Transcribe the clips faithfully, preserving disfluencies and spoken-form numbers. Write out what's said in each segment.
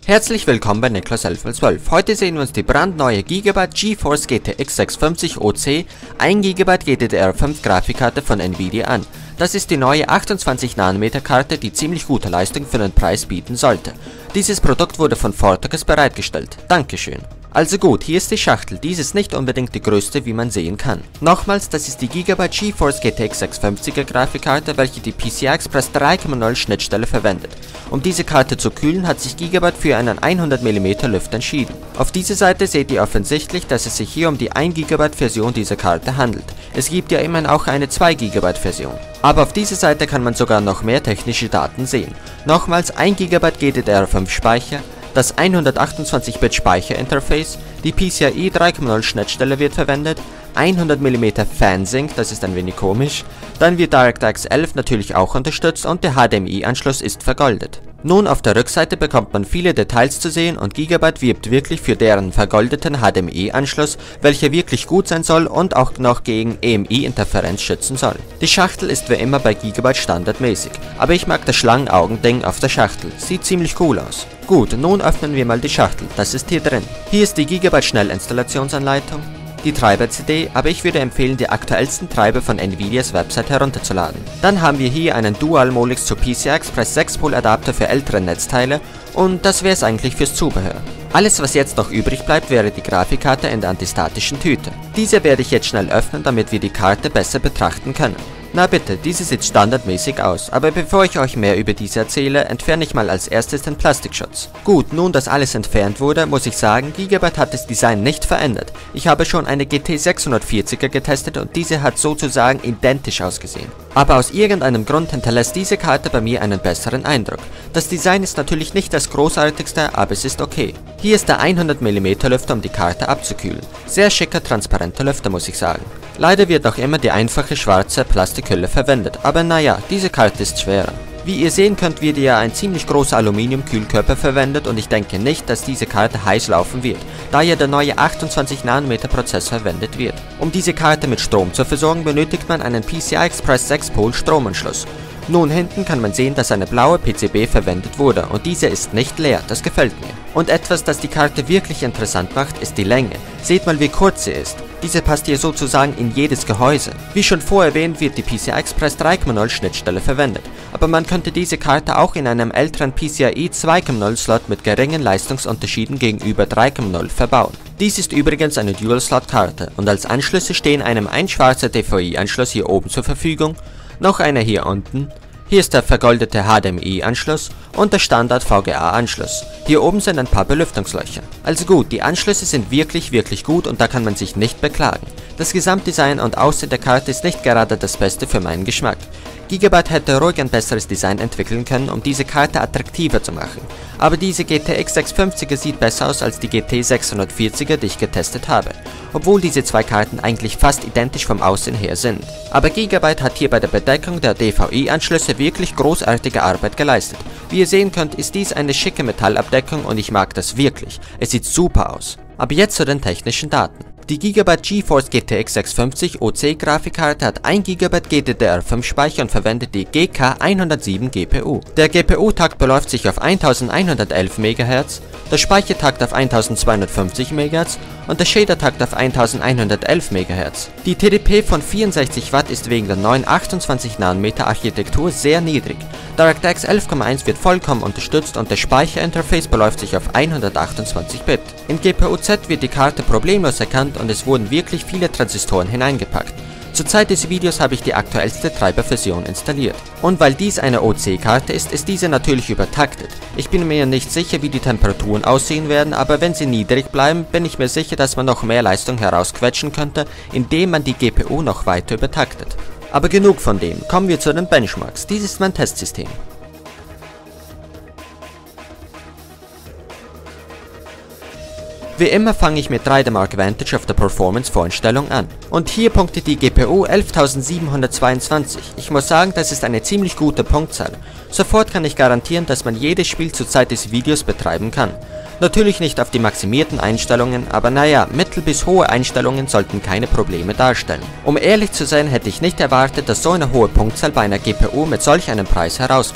Herzlich willkommen bei Niklas elf null zwölf. Heute sehen wir uns die brandneue Gigabyte GeForce G T X sechshundertfünfzig O C ein Gigabyte G D D R fünf Grafikkarte von Nvidia an. Das ist die neue achtundzwanzig Nanometer Karte, die ziemlich gute Leistung für den Preis bieten sollte. Dieses Produkt wurde von Fortocus bereitgestellt. Dankeschön. Also gut, hier ist die Schachtel, dies ist nicht unbedingt die größte, wie man sehen kann. Nochmals, das ist die Gigabyte GeForce G T X sechshundertfünfziger Grafikkarte, welche die P C I Express drei Punkt null Schnittstelle verwendet. Um diese Karte zu kühlen, hat sich Gigabyte für einen hundert Millimeter Lüfter entschieden. Auf dieser Seite seht ihr offensichtlich, dass es sich hier um die ein Gigabyte Version dieser Karte handelt. Es gibt ja immerhin auch eine zwei Gigabyte Version. Aber auf dieser Seite kann man sogar noch mehr technische Daten sehen. Nochmals ein Gigabyte G D D R fünf Speicher, das hundertachtundzwanzig Bit Speicherinterface, die P C I drei Punkt null Schnittstelle wird verwendet, hundert Millimeter FanSync, das ist ein wenig komisch, dann wird DirectX elf natürlich auch unterstützt und der H D M I-Anschluss ist vergoldet. Nun auf der Rückseite bekommt man viele Details zu sehen und Gigabyte wirbt wirklich für deren vergoldeten H D M I-Anschluss, welcher wirklich gut sein soll und auch noch gegen E M I-Interferenz schützen soll. Die Schachtel ist wie immer bei Gigabyte standardmäßig, aber ich mag das Schlangenaugending auf der Schachtel, sieht ziemlich cool aus. Gut, nun öffnen wir mal die Schachtel, das ist hier drin. Hier ist die Gigabyte Schnellinstallationsanleitung, die Treiber-C D, aber ich würde empfehlen, die aktuellsten Treiber von Nvidias Website herunterzuladen. Dann haben wir hier einen Dual-Molix zu P C I Express sechs Pol Adapter für ältere Netzteile und das wäre es eigentlich fürs Zubehör. Alles, was jetzt noch übrig bleibt, wäre die Grafikkarte in der antistatischen Tüte. Diese werde ich jetzt schnell öffnen, damit wir die Karte besser betrachten können. Na bitte, diese sieht standardmäßig aus, aber bevor ich euch mehr über diese erzähle, entferne ich mal als erstes den Plastikschutz. Gut, nun dass alles entfernt wurde, muss ich sagen, Gigabyte hat das Design nicht verändert. Ich habe schon eine G T sechshundertvierziger getestet und diese hat sozusagen identisch ausgesehen. Aber aus irgendeinem Grund hinterlässt diese Karte bei mir einen besseren Eindruck. Das Design ist natürlich nicht das großartigste, aber es ist okay. Hier ist der hundert Millimeter Lüfter, um die Karte abzukühlen. Sehr schicker, transparenter Lüfter, muss ich sagen. Leider wird noch immer die einfache schwarze Plastikhülle verwendet, aber naja, diese Karte ist schwerer. Wie ihr sehen könnt, wird ja ein ziemlich großer Aluminium-Kühlkörper verwendet und ich denke nicht, dass diese Karte heiß laufen wird, da ja der neue achtundzwanzig Nanometer Prozessor verwendet wird. Um diese Karte mit Strom zu versorgen, benötigt man einen P C I Express sechs Pol Stromanschluss. Nun hinten kann man sehen, dass eine blaue P C B verwendet wurde und diese ist nicht leer, das gefällt mir. Und etwas, das die Karte wirklich interessant macht, ist die Länge. Seht mal, wie kurz sie ist. Diese passt hier sozusagen in jedes Gehäuse. Wie schon vorher erwähnt, wird die P C I Express drei Punkt null Schnittstelle verwendet. Aber man könnte diese Karte auch in einem älteren P C I zwei Punkt null Slot mit geringen Leistungsunterschieden gegenüber drei Punkt null verbauen. Dies ist übrigens eine Dual-Slot-Karte und als Anschlüsse stehen einem ein schwarzer D V I-Anschluss hier oben zur Verfügung, noch einer hier unten. Hier ist der vergoldete H D M I-Anschluss und der Standard V G A-Anschluss. Hier oben sind ein paar Belüftungslöcher. Also gut, die Anschlüsse sind wirklich, wirklich gut und da kann man sich nicht beklagen. Das Gesamtdesign und Aussehen der Karte ist nicht gerade das Beste für meinen Geschmack. Gigabyte hätte ruhig ein besseres Design entwickeln können, um diese Karte attraktiver zu machen. Aber diese G T X sechshundertfünfziger sieht besser aus als die G T sechshundertvierziger, die ich getestet habe. Obwohl diese zwei Karten eigentlich fast identisch vom Aussehen her sind. Aber Gigabyte hat hier bei der Bedeckung der D V I-Anschlüsse wirklich großartige Arbeit geleistet. Wie ihr sehen könnt, ist dies eine schicke Metallabdeckung und ich mag das wirklich. Es sieht super aus. Aber jetzt zu den technischen Daten. Die Gigabyte GeForce G T X sechshundertfünfzig O C Grafikkarte hat ein Gigabyte G D D R fünf Speicher und verwendet die G K hundertsieben G P U. Der G P U-Takt beläuft sich auf elfhundertelf Megahertz, der Speichertakt auf zwölfhundertfünfzig Megahertz und der Shader-Takt auf elfhundertelf Megahertz. Die T D P von vierundsechzig Watt ist wegen der neuen achtundzwanzig Nanometer Architektur sehr niedrig. DirectX elf Komma eins wird vollkommen unterstützt und der Speicherinterface beläuft sich auf hundertachtundzwanzig Bit. In G P U Z wird die Karte problemlos erkannt und es wurden wirklich viele Transistoren hineingepackt. Zur Zeit des Videos habe ich die aktuellste Treiberversion installiert. Und weil dies eine O C-Karte ist, ist diese natürlich übertaktet. Ich bin mir nicht sicher, wie die Temperaturen aussehen werden, aber wenn sie niedrig bleiben, bin ich mir sicher, dass man noch mehr Leistung herausquetschen könnte, indem man die G P U noch weiter übertaktet. Aber genug von dem, kommen wir zu den Benchmarks. Dies ist mein Testsystem. Wie immer fange ich mit drei D Mark Vantage auf der Performance-Voreinstellung an. Und hier punktet die G P U elftausendsiebenhundertzweiundzwanzig. Ich muss sagen, das ist eine ziemlich gute Punktzahl. Sofort kann ich garantieren, dass man jedes Spiel zur Zeit des Videos betreiben kann. Natürlich nicht auf die maximierten Einstellungen, aber naja, mittel bis hohe Einstellungen sollten keine Probleme darstellen. Um ehrlich zu sein, hätte ich nicht erwartet, dass so eine hohe Punktzahl bei einer G P U mit solch einem Preis herauskommt.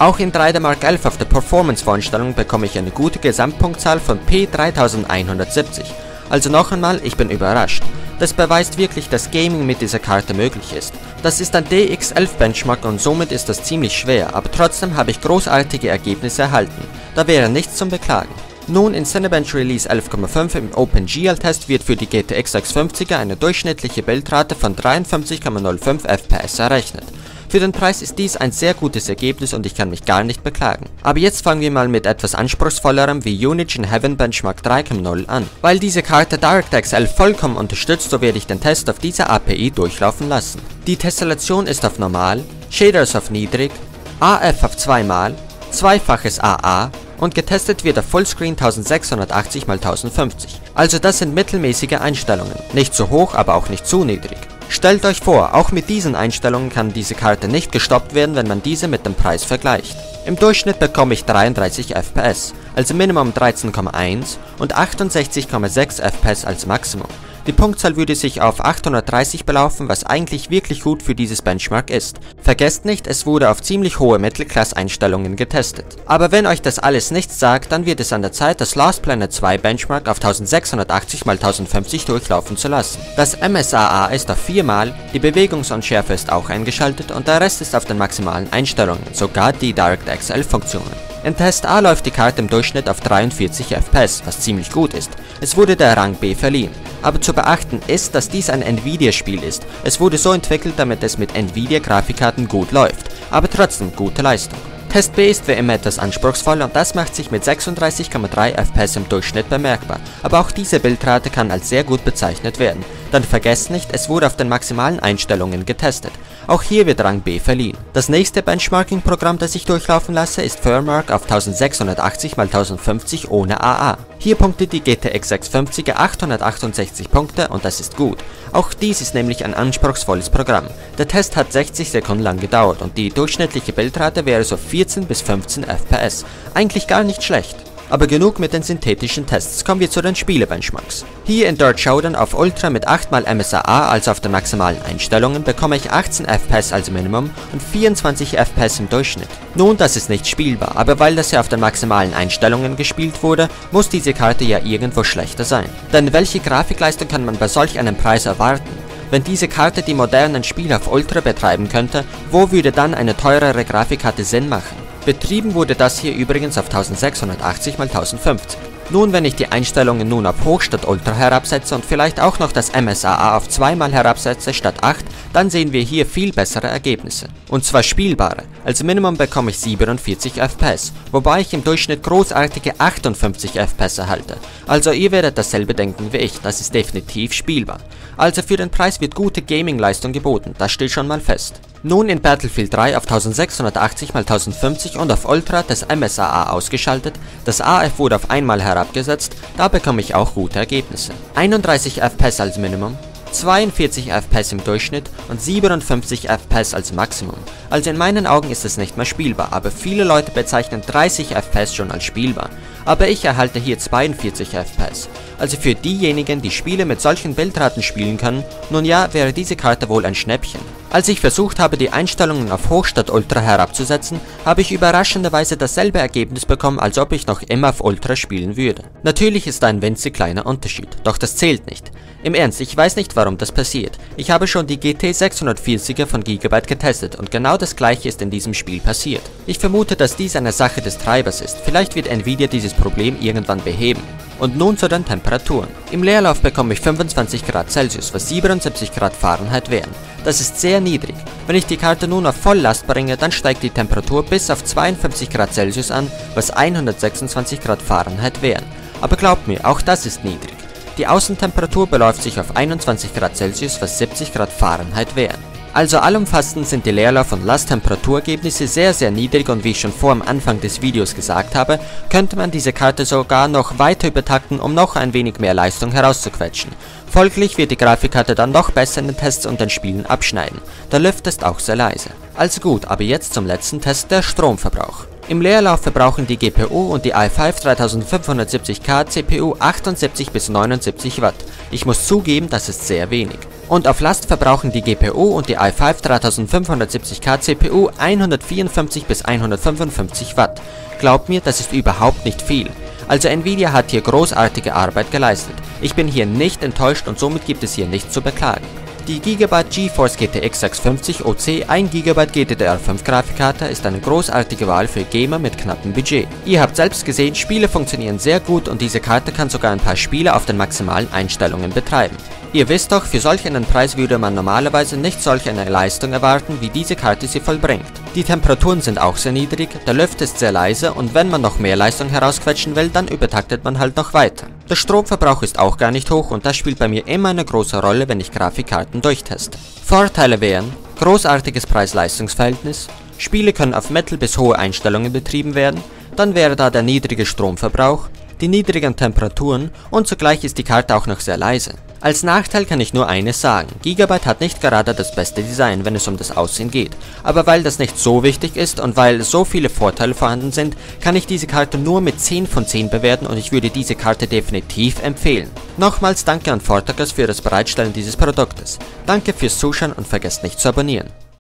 Auch in drei D Mark elf auf der Performance-Voreinstellung bekomme ich eine gute Gesamtpunktzahl von P dreitausendeinhundertsiebzig. Also noch einmal, ich bin überrascht. Das beweist wirklich, dass Gaming mit dieser Karte möglich ist. Das ist ein D X elf Benchmark und somit ist das ziemlich schwer, aber trotzdem habe ich großartige Ergebnisse erhalten. Da wäre nichts zum Beklagen. Nun, in Cinebench Release elf Komma fünf im OpenGL-Test wird für die G T X sechshundertfünfziger eine durchschnittliche Bildrate von dreiundfünfzig Komma null fünf F P S errechnet. Für den Preis ist dies ein sehr gutes Ergebnis und ich kann mich gar nicht beklagen. Aber jetzt fangen wir mal mit etwas anspruchsvollerem wie Unigine Heaven Benchmark drei Punkt null an. Weil diese Karte DirectX elf vollkommen unterstützt, so werde ich den Test auf dieser A P I durchlaufen lassen. Die Tessellation ist auf Normal, Shaders auf Niedrig, A F auf zweimal, zweifaches A A und getestet wird auf Fullscreen eintausendsechshundertachtzig mal tausendfünfzig. Also das sind mittelmäßige Einstellungen, nicht zu hoch, aber auch nicht zu niedrig. Stellt euch vor, auch mit diesen Einstellungen kann diese Karte nicht gestoppt werden, wenn man diese mit dem Preis vergleicht. Im Durchschnitt bekomme ich dreiunddreißig F P S, also Minimum dreizehn Komma eins und achtundsechzig Komma sechs F P S als Maximum. Die Punktzahl würde sich auf achthundertdreißig belaufen, was eigentlich wirklich gut für dieses Benchmark ist. Vergesst nicht, es wurde auf ziemlich hohe Mittelklasse-Einstellungen getestet. Aber wenn euch das alles nichts sagt, dann wird es an der Zeit, das Last Planet zwei Benchmark auf eintausendsechshundertachtzig mal tausendfünfzig durchlaufen zu lassen. Das M S A A ist auf viermal, die Bewegungsunschärfe ist auch eingeschaltet und der Rest ist auf den maximalen Einstellungen, sogar die DirectX elf Funktionen. In Test A läuft die Karte im Durchschnitt auf dreiundvierzig F P S, was ziemlich gut ist. Es wurde der Rang B verliehen. Aber zu beachten ist, dass dies ein Nvidia-Spiel ist. Es wurde so entwickelt, damit es mit Nvidia-Grafikkarten gut läuft, aber trotzdem gute Leistung. Test B ist wie immer etwas anspruchsvoller und das macht sich mit sechsunddreißig Komma drei F P S im Durchschnitt bemerkbar, aber auch diese Bildrate kann als sehr gut bezeichnet werden. Dann vergesst nicht, es wurde auf den maximalen Einstellungen getestet. Auch hier wird Rang B verliehen. Das nächste Benchmarking-Programm, das ich durchlaufen lasse, ist Furmark auf eintausendsechshundertachtzig mal tausendfünfzig ohne A A. Hier punktet die G T X sechshundertfünfziger achthundertachtundsechzig Punkte und das ist gut. Auch dies ist nämlich ein anspruchsvolles Programm. Der Test hat sechzig Sekunden lang gedauert und die durchschnittliche Bildrate wäre so vierzehn bis fünfzehn F P S. Eigentlich gar nicht schlecht. Aber genug mit den synthetischen Tests, kommen wir zu den Spiele-Benchmarks. Hier in Dirt Showdown auf Ultra mit acht mal M S A A, also auf den maximalen Einstellungen, bekomme ich achtzehn F P S als Minimum und vierundzwanzig F P S im Durchschnitt. Nun, das ist nicht spielbar, aber weil das ja auf den maximalen Einstellungen gespielt wurde, muss diese Karte ja irgendwo schlechter sein. Denn welche Grafikleistung kann man bei solch einem Preis erwarten? Wenn diese Karte die modernen Spiele auf Ultra betreiben könnte, wo würde dann eine teurere Grafikkarte Sinn machen? Betrieben wurde das hier übrigens auf eintausendsechshundertachtzig mal tausendfünfzig. Nun, wenn ich die Einstellungen nun auf Hoch statt Ultra herabsetze und vielleicht auch noch das M S A A auf zweimal herabsetze statt acht, dann sehen wir hier viel bessere Ergebnisse. Und zwar spielbare. Als Minimum bekomme ich siebenundvierzig F P S, wobei ich im Durchschnitt großartige achtundfünfzig F P S erhalte. Also ihr werdet dasselbe denken wie ich, das ist definitiv spielbar. Also für den Preis wird gute Gaming-Leistung geboten, das steht schon mal fest. Nun in Battlefield drei auf eintausendsechshundertachtzig mal tausendfünfzig und auf Ultra das M S A A ausgeschaltet, das A F wurde auf einmal herabgesetzt, da bekomme ich auch gute Ergebnisse. einunddreißig F P S als Minimum, zweiundvierzig F P S im Durchschnitt und siebenundfünfzig F P S als Maximum. Also in meinen Augen ist es nicht mehr spielbar, aber viele Leute bezeichnen dreißig F P S schon als spielbar. Aber ich erhalte hier zweiundvierzig F P S. Also für diejenigen, die Spiele mit solchen Bildraten spielen können, nun ja, wäre diese Karte wohl ein Schnäppchen. Als ich versucht habe, die Einstellungen auf Hoch statt Ultra herabzusetzen, habe ich überraschenderweise dasselbe Ergebnis bekommen, als ob ich noch immer auf Ultra spielen würde. Natürlich ist da ein winzig kleiner Unterschied, doch das zählt nicht. Im Ernst, ich weiß nicht, warum das passiert. Ich habe schon die G T sechshundertvierziger von Gigabyte getestet und genau das gleiche ist in diesem Spiel passiert. Ich vermute, dass dies eine Sache des Treibers ist. Vielleicht wird Nvidia dieses Problem irgendwann beheben. Und nun zu den Temperaturen. Im Leerlauf bekomme ich fünfundzwanzig Grad Celsius, was siebenundsiebzig Grad Fahrenheit wären. Das ist sehr niedrig. Wenn ich die Karte nun auf Volllast bringe, dann steigt die Temperatur bis auf zweiundfünfzig Grad Celsius an, was hundertsechsundzwanzig Grad Fahrenheit wären. Aber glaubt mir, auch das ist niedrig. Die Außentemperatur beläuft sich auf einundzwanzig Grad Celsius, was siebzig Grad Fahrenheit wären. Also allumfassend sind die Leerlauf- und Lasttemperaturergebnisse sehr sehr niedrig und wie ich schon vor am Anfang des Videos gesagt habe, könnte man diese Karte sogar noch weiter übertakten, um noch ein wenig mehr Leistung herauszuquetschen. Folglich wird die Grafikkarte dann noch besser in den Tests und den Spielen abschneiden. Der Lüfter ist auch sehr leise. Also gut, aber jetzt zum letzten Test, der Stromverbrauch. Im Leerlauf verbrauchen die G P U und die i fünf dreitausendfünfhundertsiebzig K C P U achtundsiebzig bis neunundsiebzig Watt. Ich muss zugeben, das ist sehr wenig. Und auf Last verbrauchen die G P U und die i fünf dreitausendfünfhundertsiebzig K C P U hundertvierundfünfzig bis hundertfünfundfünfzig Watt. Glaubt mir, das ist überhaupt nicht viel. Also Nvidia hat hier großartige Arbeit geleistet. Ich bin hier nicht enttäuscht und somit gibt es hier nichts zu beklagen. Die Gigabyte GeForce G T X sechshundertfünfzig O C ein Gigabyte G D D R fünf Grafikkarte ist eine großartige Wahl für Gamer mit knappem Budget. Ihr habt selbst gesehen, Spiele funktionieren sehr gut und diese Karte kann sogar ein paar Spiele auf den maximalen Einstellungen betreiben. Ihr wisst doch, für solch einen Preis würde man normalerweise nicht solch eine Leistung erwarten, wie diese Karte sie vollbringt. Die Temperaturen sind auch sehr niedrig, der Lüfter ist sehr leise und wenn man noch mehr Leistung herausquetschen will, dann übertaktet man halt noch weiter. Der Stromverbrauch ist auch gar nicht hoch und das spielt bei mir immer eine große Rolle, wenn ich Grafikkarten durchteste. Vorteile wären: großartiges Preis-Leistungs-Verhältnis, Spiele können auf mittel bis hohe Einstellungen betrieben werden, dann wäre da der niedrige Stromverbrauch, die niedrigen Temperaturen und zugleich ist die Karte auch noch sehr leise. Als Nachteil kann ich nur eines sagen: Gigabyte hat nicht gerade das beste Design, wenn es um das Aussehen geht, aber weil das nicht so wichtig ist und weil so viele Vorteile vorhanden sind, kann ich diese Karte nur mit zehn von zehn bewerten und ich würde diese Karte definitiv empfehlen. Nochmals danke an Fortagas für das Bereitstellen dieses Produktes. Danke fürs Zuschauen und vergesst nicht zu abonnieren.